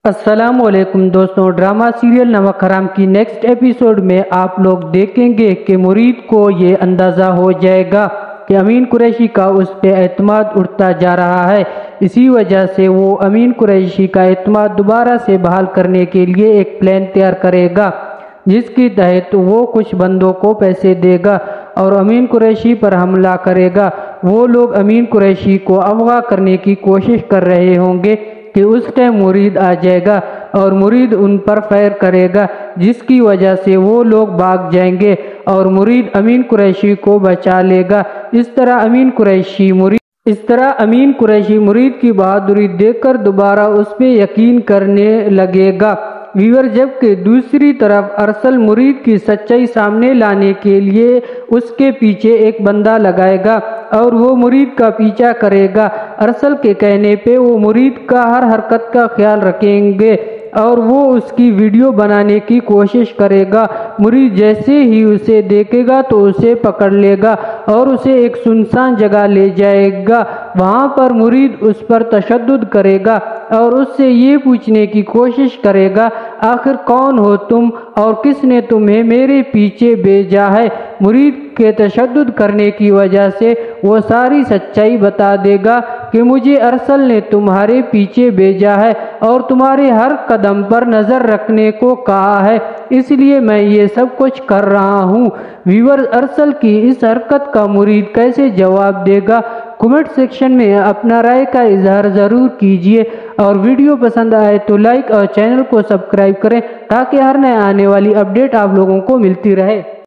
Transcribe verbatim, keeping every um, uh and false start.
السلام علیکم دوستوں، ڈرامہ سیریل نمک حرام کی نیکسٹ ایپیسوڈ میں آپ لوگ دیکھیں گے کہ مرید کو یہ اندازہ ہو جائے گا کہ امین قریشی کا اس پہ اعتماد اٹھتا جا رہا ہے۔ اسی وجہ سے وہ امین قریشی کا اعتماد دوبارہ سے بحال کرنے کے لیے ایک پلان تیار کرے گا، جس کے تحت وہ کچھ بندوں کو پیسے دے گا اور امین قریشی پر حملہ کرے گا۔ وہ لوگ امین قریشی کو اغوا کرنے کی کوشش کر رہے ہوں گے کہ اس ٹائم مرید آ جائے گا اور مرید ان پر فائر کرے گا، جس کی وجہ سے وہ لوگ بھاگ جائیں گے اور مرید امین قریشی کو بچا لے گا۔ اس طرح امین قریشی مرید اس طرح امین قریشی مرید کی بہادری دیکھ کر دوبارہ اس پہ یقین کرنے لگے گا۔ ویور جبکہ دوسری طرف ارسل مرید کی سچائی سامنے لانے کے لیے اس کے پیچھے ایک بندہ لگائے گا اور وہ مرید کا پیچھا کرے گا۔ ارسل کے کہنے پہ وہ مرید کا ہر حرکت کا خیال رکھیں گے اور وہ اس کی ویڈیو بنانے کی کوشش کرے گا۔ مرید جیسے ہی اسے دیکھے گا تو اسے پکڑ لے گا اور اسے ایک سنسان جگہ لے جائے گا۔ وہاں پر مرید اس پر تشدد کرے گا اور اس سے یہ پوچھنے کی کوشش کرے گا، آخر کون ہو تم اور کس نے تمہیں میرے پیچھے بھیجا ہے؟ مرید کے تشدد کرنے کی وجہ سے وہ ساری سچائی بتا دے گا کہ مجھے ارسل نے تمہارے پیچھے بھیجا ہے اور تمہارے ہر قدم پر نظر رکھنے کو کہا ہے، اس لیے میں یہ سب کچھ کر رہا ہوں۔ ویورز، ارسل کی اس حرکت کا مرید کیسے جواب دے گا؟ کمنٹ سیکشن میں اپنا رائے کا اظہار ضرور کیجیے اور ویڈیو پسند آئے تو لائک اور چینل کو سبسکرائب کریں تاکہ ہر نئے آنے والی اپڈیٹ آپ لوگوں کو ملتی رہے۔